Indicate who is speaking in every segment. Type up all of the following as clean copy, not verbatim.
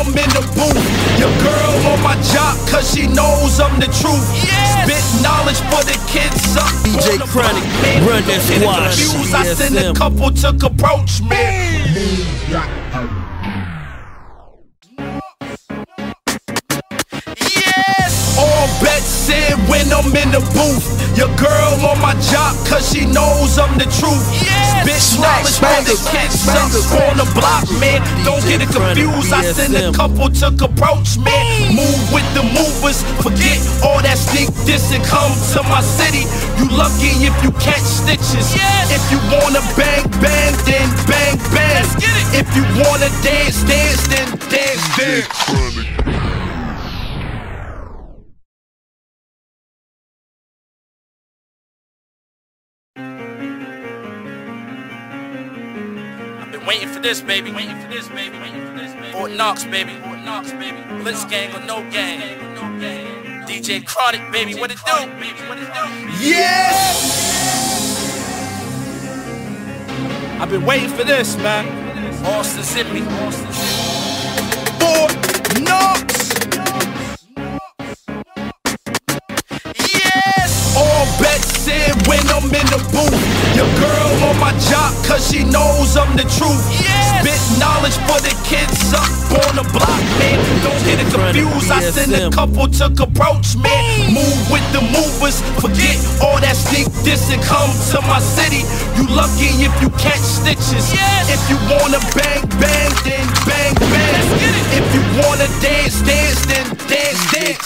Speaker 1: I'm in the booth. Your girl on my jock, cause she knows I'm the truth. Spit knowledge for the kids up.
Speaker 2: DJ Chronic, run that squash.
Speaker 1: I send a couple to approach me. All bets in when I'm in the booth. Your girl on my jock, cause she knows I'm the truth. Spit knowledge for the kids up on the block, man. Don't get it confused, I send a couple to approach me. Move with the movers, forget all that sneak diss and come to my city. You lucky if you catch stitches. If you wanna bang, bang, then bang, bang. If you wanna dance, dance, then dance, dance.
Speaker 3: Waiting for this, baby. Waiting for this, baby. Waiting for this, baby. Fort Knox, baby. Fort Knox, baby. Blitz gang or no gang. DJ Chronic, baby. What it do? Baby, what it do?
Speaker 1: Yes! I've been waiting for this, man.
Speaker 3: Austin Zippy.
Speaker 1: Fort Knox. Yes! All bets in when I'm in the booth. Your girl on my jock, cause she knows I'm the truth. Spit knowledge for the kids up on the block, man. Don't get it confused, I send a couple to approach me. Move with the movers, forget all that sneak diss and come to my city. You lucky if you catch stitches. If you wanna bang, bang, then bang, bang. If you wanna dance, dance, then dance, dance.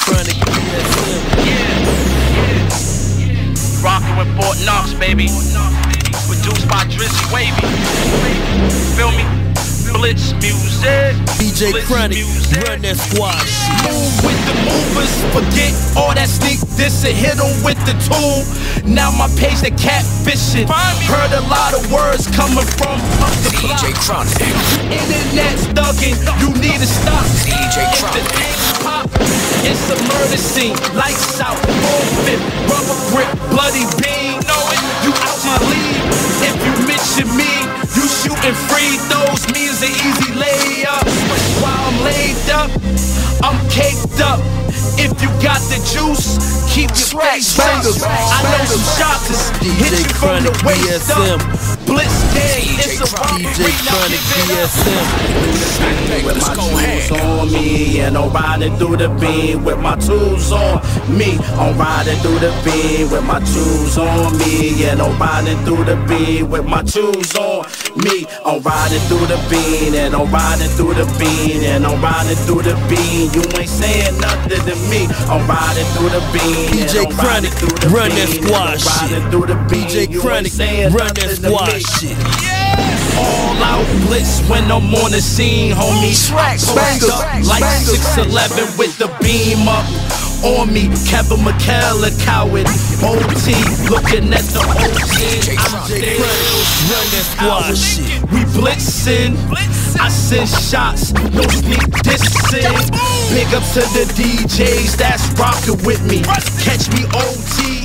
Speaker 3: Rockin' with Fort Knox, baby. Produced by Drizzy Wavy. Feel me? Blitz music.
Speaker 2: DJ Chronic, run that squash.
Speaker 1: Move with the movers, forget all that sneak diss and hit them with the tool. Now my page the catfishing. Heard a lot of words coming from up the block.
Speaker 4: DJ Chronic.
Speaker 1: Internet's thugging, you need to stop.
Speaker 4: DJ Chronic.
Speaker 1: It's a murder scene, lights out, full fit, rubber grip, bloody beam. Know it, you out your league. If you mention me, you shooting free throws. Me is an easy layup. While I'm laid up, I'm caked up. If you got the juice, keep your face up. I know some shots hit you from the waist up. Blitz gang, it's a
Speaker 2: DJ Chronic DSM.
Speaker 1: with my tools on me, and I'm riding through the beam with my tools on me. I'm riding through the beam with my tools on me, and I'm riding through the beam with my tools on me. I'm riding through the beam, and I'm riding through the beam, and I'm riding through the beam. You ain't saying nothing to me. I'm riding through the beam.
Speaker 2: DJ Chronic, run that squash shit. DJ Chronic, run that squash shit.
Speaker 1: All out blitz when I'm on the scene, homie. Post up like 6'11" with the beam up on me. Kevin McHale, a coward. OT looking at the OT.
Speaker 2: Run that squash shit.
Speaker 1: We blitzing, I send shots, no sneak dissing. Big up to the DJs that's rockin' with me. Catch me OT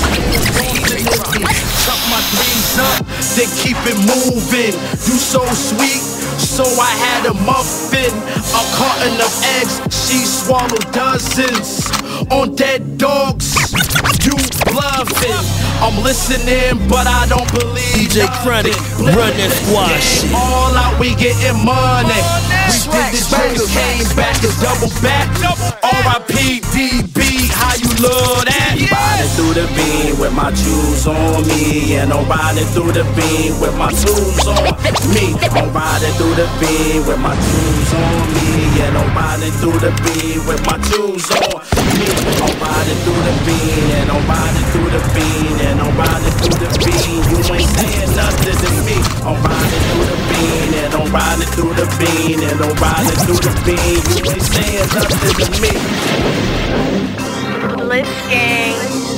Speaker 1: in tuck my things up, then keep it moving. You so sweet, so I had a muffin. A carton of eggs, she swallowed dozens. On dead dogs, you bluffing. I'm listening, but I don't believe.
Speaker 2: DJ Chronic, run that squash shit.
Speaker 1: All out, we getting money. We did the drinks, came back and double back. R.I.P. DB, how you love that? Riding through the beam with my shoes on me, and I'm riding through the beam with my tools on me. I'm riding through the beam with my tools on me, and I'm riding through the beam with my tools on me. I'm riding through the beam, and I'm riding through the beam, and I'm riding through the beam. You ain't saying nothing to me. I'm riding through the beam, and I'm riding through the beam, and I'm riding through the beam. You ain't saying nothing to me.
Speaker 5: Blitz gang.